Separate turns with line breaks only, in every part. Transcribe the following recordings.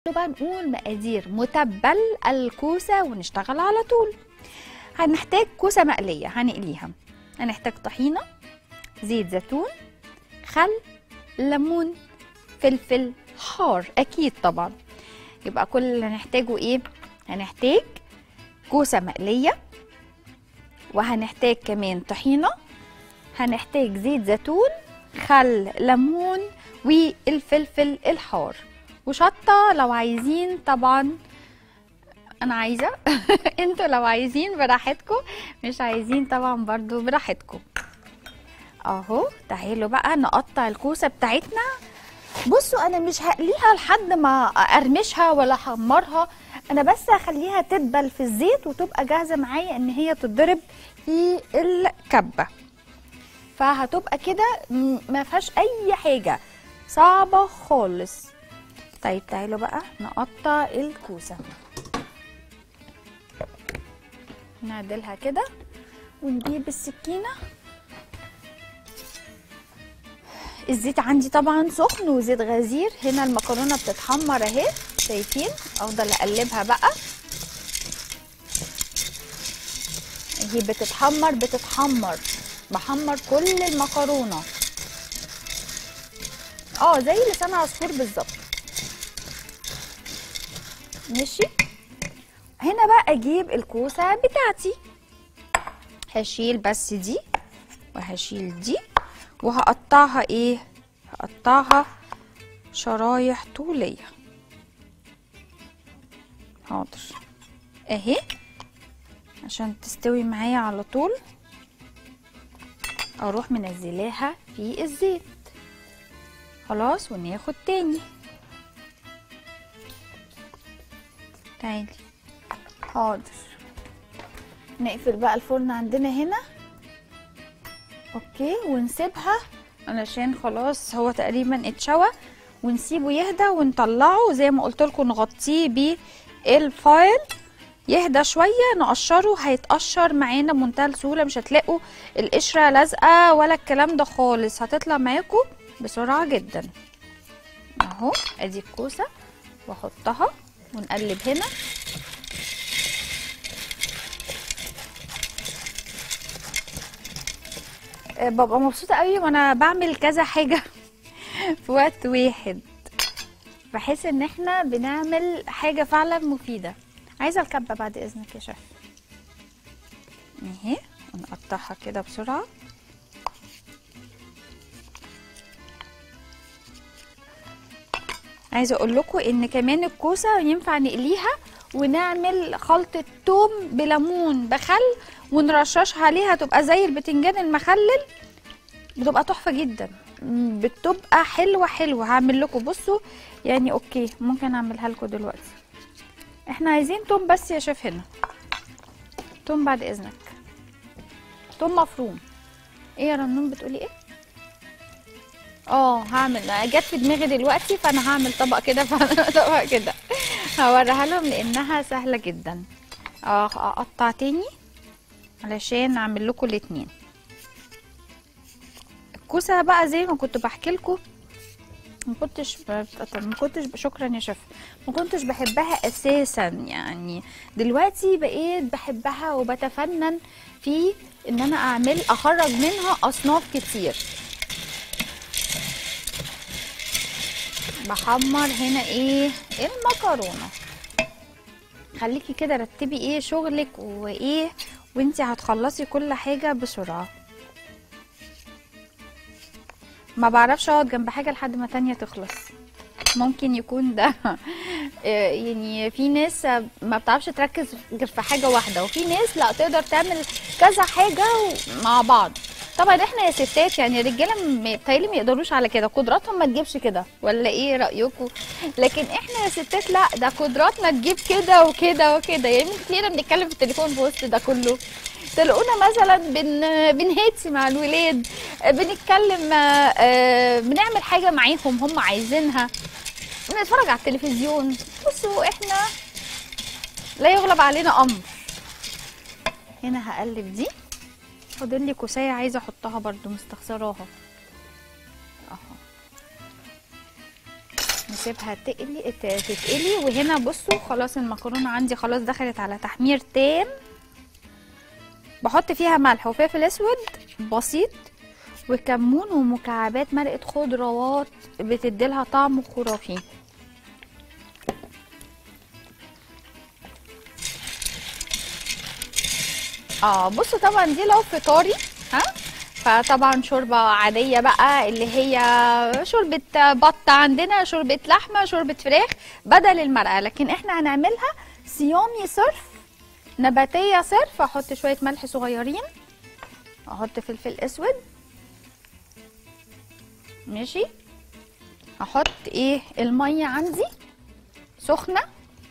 بقى نقول مقادير متبل الكوسة ونشتغل على طول. هنحتاج كوسة مقلية هنقليها، هنحتاج طحينة، زيت زيتون، خل، ليمون، فلفل حار اكيد طبعا. يبقى كل اللي هنحتاجه ايه؟ هنحتاج كوسة مقلية، وهنحتاج كمان طحينة، هنحتاج زيت زيتون، خل، ليمون، والفلفل الحار، وشطة لو عايزين طبعا. انا عايزة انتوا لو عايزين براحتكم، مش عايزين طبعا برضو براحتكم. اهو تعالوا بقى نقطع الكوسة بتاعتنا. بصوا انا مش هقليها لحد ما ارمشها ولا احمرها، انا بس هخليها تدبل في الزيت وتبقى جاهزة معايا ان هي تتضرب في الكبة، فهتبقى كده ما فيهاش اي حاجة صعبة خالص. طيب تعالوا بقى نقطع الكوسة، نعدلها كده ونجيب السكينة. الزيت عندي طبعا سخن وزيت غزير. هنا المكرونة بتتحمر اهي، شايفين؟ افضل اقلبها بقى اهي، بتتحمر بحمر كل المكرونة زي لسان عصفور بالظبط. ماشي. هنا بقى اجيب الكوسة بتاعتي، هشيل بس دي وهشيل دي، وهقطعها ايه؟ هقطعها شرايح طولية. حاضر اهي عشان تستوي معايا على طول. اروح منزلاها في الزيت خلاص، وناخد تاني. تعالي. حاضر. نقفل بقى الفرن عندنا هنا، اوكي، ونسيبها علشان خلاص هو تقريبا اتشوى، ونسيبه يهدى ونطلعه زي ما قلت لكم، نغطيه بالفايل يهدى شويه، نقشره هيتقشر معانا بمنتهى السهوله، مش هتلاقوا القشره لازقه ولا الكلام ده خالص، هتطلع معاكم بسرعه جدا. اهو ادي الكوسه واحطها ونقلب هنا. ببقى مبسوطه قوي وانا بعمل كذا حاجه في وقت واحد، بحس ان احنا بنعمل حاجه فعلا مفيده. عايزه الكبه بعد اذنك يا شيف اهي، ونقطعها كده بسرعه. عايزه اقول لكم ان كمان الكوسه ينفع نقليها ونعمل خلطه توم بليمون بخل ونرششها عليها، تبقى زي البتنجان المخلل، بتبقى تحفه جدا، بتبقى حلوه. هعمل لكم بصوا يعني، اوكي ممكن اعملها لكم دلوقتي. احنا عايزين توم بس يا شيف، هنا توم بعد اذنك، توم مفروم. ايه يا رنون بتقولي ايه؟ هعمل، جت في دماغي دلوقتي، فانا هعمل طبق كده طبق كده هوريها لهم لانها سهله جدا. اقطع تاني علشان اعمل لكم الاتنين. الكوسه بقى زي ما كنت بحكي لكم، ما كنتش شكرا يا شيف، ما كنتش بحبها اساسا، يعني دلوقتي بقيت بحبها وبتفنن في ان انا اخرج منها اصناف كتير. بحمر هنا ايه؟ المكرونه. خليكي كده رتبي ايه شغلك وايه، وانتي هتخلصي كل حاجه بسرعه. ما بعرفش اقعد جنب حاجه لحد ما تانية تخلص، ممكن يكون ده يعني في ناس ما بتعرفش تركز غير في حاجه واحده، وفي ناس لا تقدر تعمل كذا حاجه مع بعض. طبعا احنا يا ستات يعني الرجاله بتهيألي ما يقدروش على كده، قدراتهم ما تجيبش كده، ولا ايه رايكم؟ لكن احنا يا ستات لا، ده قدراتنا تجيب كده وكده وكده. يعني ممكن تلاقينا بنتكلم في التليفون في وسط ده كله، تلاقونا مثلا بنهيتي مع الولاد، بنتكلم، بنعمل حاجه معاهم هم عايزينها، بنتفرج على التلفزيون. بصوا احنا لا يغلب علينا امر. هنا هقلب دي، فاضل لي كوسايه عايزه احطها برده مستخسراها اهو، واسيبها تتقلي. وهنا بصوا خلاص المكرونه عندي خلاص دخلت على تحمير تام. بحط فيها ملح وفلفل اسود بسيط وكمون ومكعبات مرقه خضروات بتديلها طعم خرافي. بصوا طبعا دي لو فطاري فطبعا شوربه عاديه بقى اللي هي شوربه بط، عندنا شوربه لحمه، شوربه فراخ بدل المرقه، لكن احنا هنعملها صيامي صرف، نباتيه صرف. احط شويه ملح صغيرين، احط فلفل اسود، ماشي. هحط الميه عندي سخنه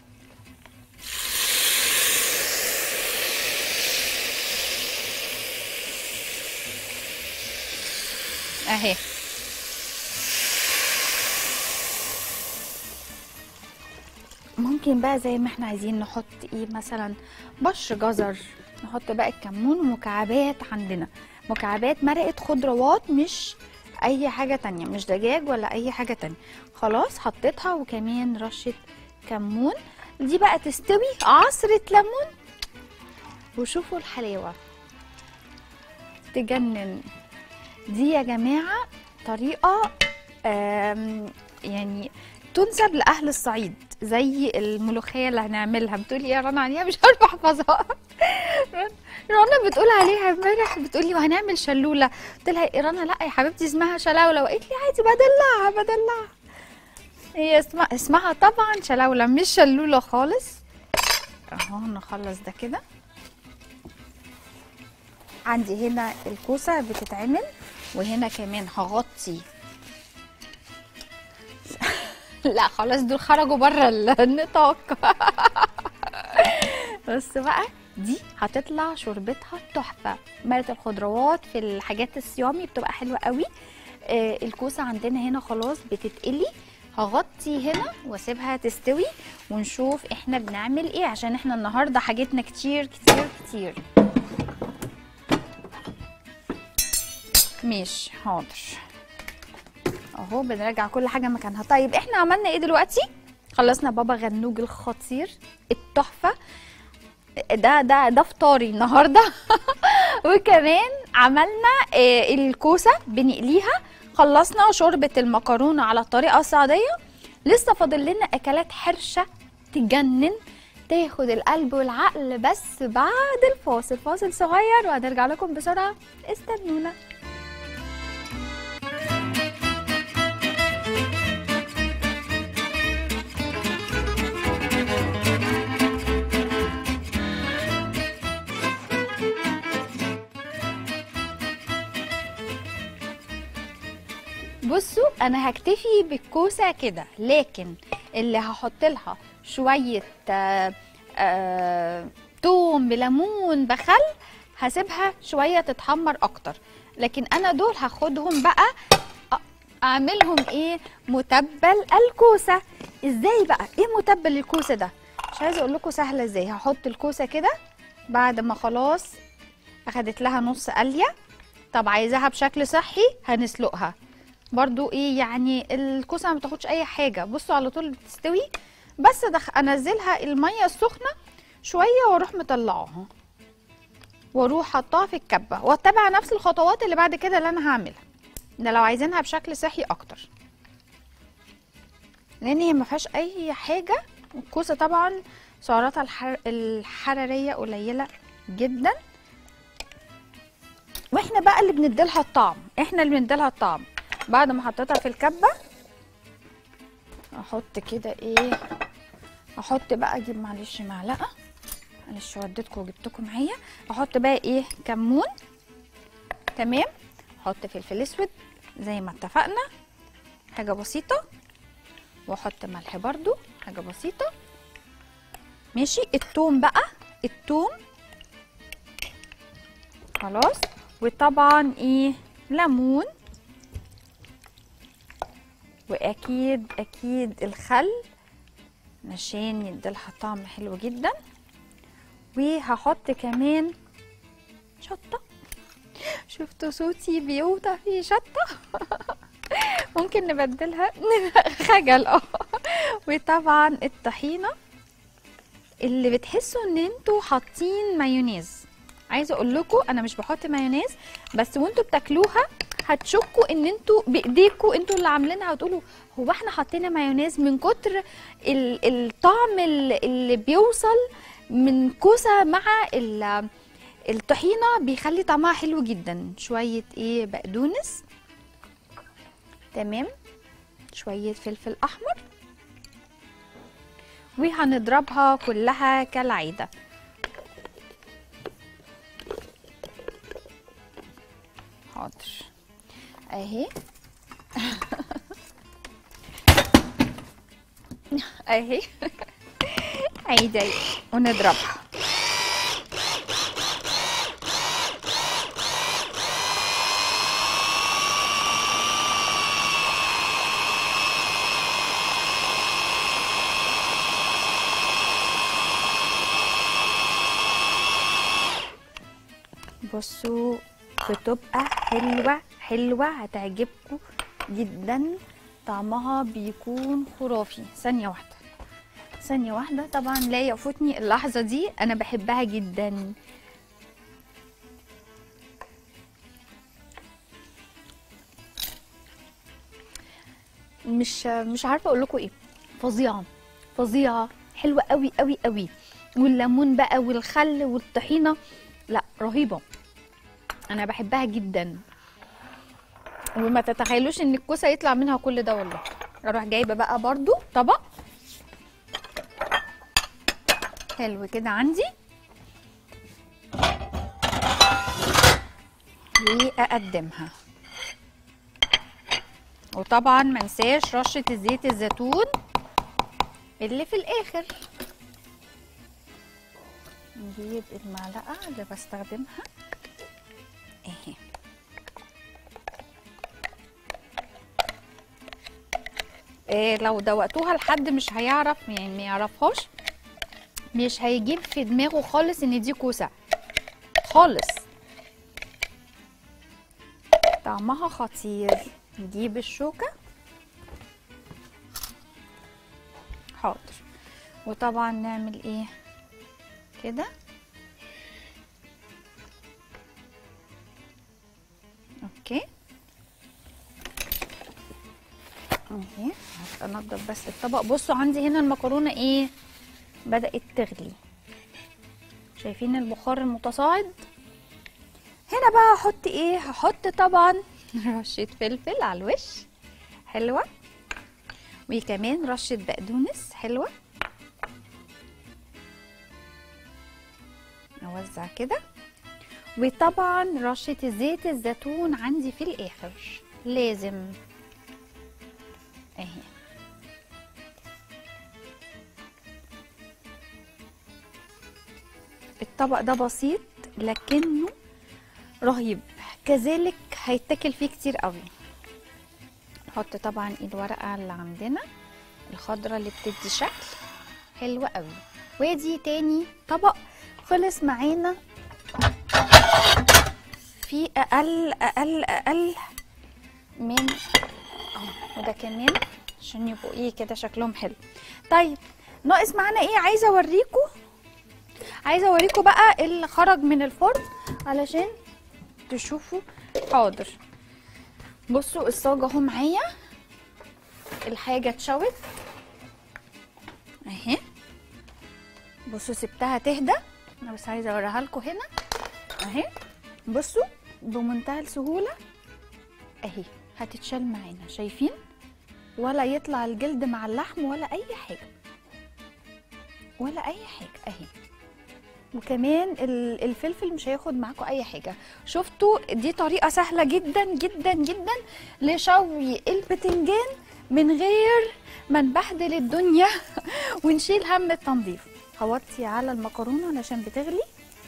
اهي. ممكن بقى زي ما احنا عايزين نحط مثلا بشر جزر، نحط بقى الكمون ومكعبات، عندنا مكعبات مرقه خضروات مش اي حاجه تانية، مش دجاج ولا اي حاجه تانية. خلاص حطيتها وكمان رشه كمون. دي بقى تستوي عصره ليمون وشوفوا الحلاوه تجنن. دي يا جماعه طريقه يعني تنسب لاهل الصعيد، زي الملوخيه اللي هنعملها. بتقولي يا رنا عليها مش عارفه احفظها. رنا بتقول عليها امبارح، بتقولي وهنعمل شلوله، قلت لها يا رنا لا يا حبيبتي اسمها شلاوله، وقالت لي عادي بدلعها. هي اسمها طبعا شلاوله مش شلوله خالص. اهو نخلص ده كده. عندي هنا الكوسه بتتعمل، وهنا كمان هغطي. لا خلاص دول خرجوا بره النطاق. بص بقى دي هتطلع شوربتها تحفه. مرقه الخضروات في الحاجات الصيامي بتبقى حلوه قوي. الكوسه عندنا هنا خلاص بتتقلي، هغطي هنا واسيبها تستوي ونشوف احنا بنعمل ايه، عشان احنا النهارده حاجتنا كتير كتير كتير. ماشي حاضر اهو. بنرجع كل حاجه مكانها. طيب احنا عملنا ايه دلوقتي؟ خلصنا بابا غنوج الخطير التحفه ده فطاري النهارده. وكمان عملنا الكوسه بنقليها. خلصنا شوربه المكرونه على الطريقه الصعيديه. لسه فاضل لنا اكلات حرشه تجنن، تاخد القلب والعقل، بس بعد الفاصل. فاصل صغير وهنرجع لكم بسرعه، استنونا. بصوا انا هكتفي بالكوسه كده، لكن اللي هحط لها شويه توم بليمون بخل، هسيبها شويه تتحمر اكتر. لكن انا دول هاخدهم بقى اعملهم متبل الكوسه. ازاي بقى متبل الكوسه ده؟ مش عايزه اقول لكم سهله ازاي. هحط الكوسه كده بعد ما خلاص اخدت لها نص قليه. طب عايزاها بشكل صحي هنسلقها برضو. يعني الكوسه ما بتاخدش اي حاجه. بصوا على طول بتستوي، بس انزلها الميه السخنه شويه واروح مطلعاها واروح حطاها في الكبه، واتبع نفس الخطوات اللي بعد كده اللي انا هعملها. ده لو عايزينها بشكل صحي اكتر، لان هي ما فيهاش اي حاجه. الكوسه طبعا سعراتها الحراريه قليله جدا، واحنا بقى اللي بنديلها الطعم. بعد ما حطيتها في الكبه احط كده احط بقى، اجيب معلش معلقه، معلش وديتكم وجبتكم معايا. احط بقى كمون، تمام. احط فلفل اسود زي ما اتفقنا حاجه بسيطه، واحط ملح برضو حاجه بسيطه، ماشي. الثوم بقى، خلاص. وطبعا ليمون، واكيد الخل عشان يديلها طعم حلو جدا. وهحط كمان شطه. شفتوا صوتي بيوطى فيه شطه. ممكن نبدلها خجل. وطبعا الطحينه اللي بتحسوا ان انتوا حاطين مايونيز. عايزه اقول لكم انا مش بحط مايونيز، بس وانتوا بتاكلوها هتشكوا ان انتوا بايديكوا انتوا اللي عاملينها، وتقولوا هو احنا حطينا مايونيز من كتر الطعم اللي بيوصل من كوسه مع الطحينه، بيخلي طعمها حلو جدا. شويه ايه بقدونس، تمام، شويه فلفل احمر، وهنضربها كلها كالعاده. حاضر اهي. اهي عيدي ونضربها. بصوا بتبقى حلوة حلوة، هتعجبكم جدا، طعمها بيكون خرافي. ثانية واحدة ثانية واحدة، طبعا لا يفوتني اللحظة دي، أنا بحبها جدا. مش عارفة أقول لكم إيه، فظيعة فظيعة، حلوة قوي قوي قوي، والليمون بقى والخل والطحينة، لا رهيبة، أنا بحبها جدا. وما تتخيلوش إن الكوسة يطلع منها كل ده والله. أروح جايبة بقى برضو طبق حلو كده عندي، واقدمها. وطبعا منساش رشة زيت الزيتون اللي في الاخر. نجيب المعلقة اللي بستخدمها اهي، لو دوقتوها لحد مش هيعرف، يعني ما يعرفهاش، مش هيجيب في دماغه خالص ان دي كوسه خالص، طعمها خطير. نجيب الشوكه، حاضر، وطبعا نعمل ايه كده، اوكي اهي. هنضف بس الطبق. بصوا عندي هنا المكرونه ايه، بدأت تغلي، شايفين البخار المتصاعد. هنا بقى هحط ايه، هحط طبعا رشة فلفل على الوش حلوة، وكمان رشة بقدونس حلوة، اوزع كده، وطبعا رشة زيت الزيتون عندي في الاخر لازم اهي. الطبق ده بسيط لكنه رهيب، كذلك هيتاكل فيه كتير قوي. نحط طبعا الورقه اللي عندنا الخضره اللي بتدي شكل حلو قوي. وادي تاني طبق خلص معانا في اقل من وده كمان عشان يبقوا ايه كده شكلهم حلو. طيب ناقص معانا ايه، عايزه اوريكم بقى اللي خرج من الفرن علشان تشوفوا. حاضر، بصوا الصاج اهو معايا، الحاجه اتشوت اهي. بصوا سبتها تهدى، انا بس عايزه اوريها لكم هنا اهي. بصوا بمنتهى السهوله اهي هتتشال معانا، شايفين، ولا يطلع الجلد مع اللحم ولا اي حاجه ولا اي حاجه اهي. وكمان الفلفل مش هياخد معاكم اي حاجه. شفتوا دي طريقه سهله جدا جدا جدا لشوي البتنجان من غير ما نبهدل الدنيا ونشيل هم التنظيف. هوطي على المكرونه علشان بتغلي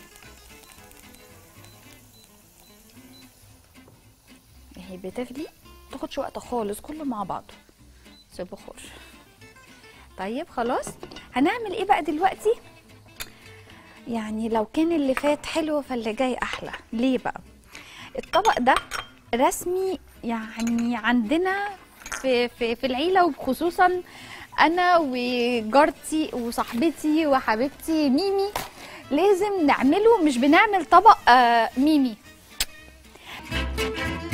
اهي، بتغلي متاخدش وقت خالص، كله مع بعضه سيب بخار. طيب خلاص، هنعمل ايه بقى دلوقتي؟ يعني لو كان اللي فات حلو فاللي جاي احلى. ليه بقى؟ الطبق ده رسمي يعني عندنا في العيله، وخصوصا انا وجارتي وصاحبتي وحبيبتي ميمي لازم نعمله. مش بنعمل طبق ميمي.